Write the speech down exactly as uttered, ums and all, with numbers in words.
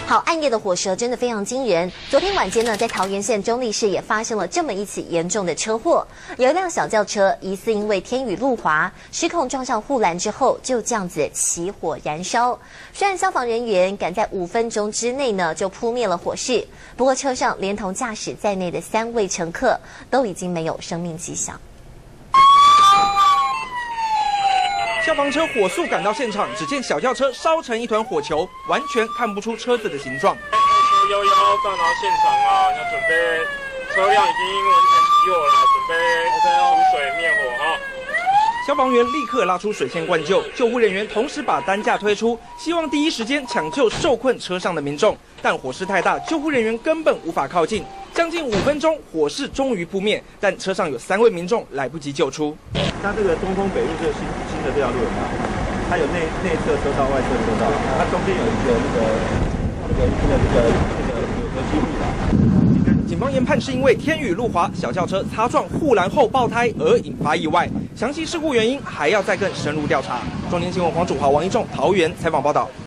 好，暗夜的火舌真的非常惊人。昨天晚间呢，在桃园县中坜市也发生了这么一起严重的车祸，有一辆小轿车疑似因为天雨路滑，失控撞上护栏之后，就这样子起火燃烧。虽然消防人员赶在五分钟之内呢就扑灭了火势，不过车上连同驾驶在内的三位乘客都已经没有生命迹象。 消防车火速赶到现场，只见小轿车烧成一团火球，完全看不出车子的形状。 一一一到达现场啊，要准备车辆已经完全熄火了，准备出水灭火哈。 消防员立刻拉出水线灌救，救护人员同时把担架推出，希望第一时间抢救受困车上的民众。但火势太大，救护人员根本无法靠近。将近五分钟，火势终于扑灭，但车上有三位民众来不及救出。 它这个东风北路这个新新的这条路有没有？它有内内侧车道、外侧车道，它中间有一个那个那个那个那个那个有个机密吧。 警方研判是因为天雨路滑，小轿车擦撞护栏后爆胎而引发意外。详细事故原因还要再更深入调查。中天新闻黄祖华、王一仲桃园采访报道。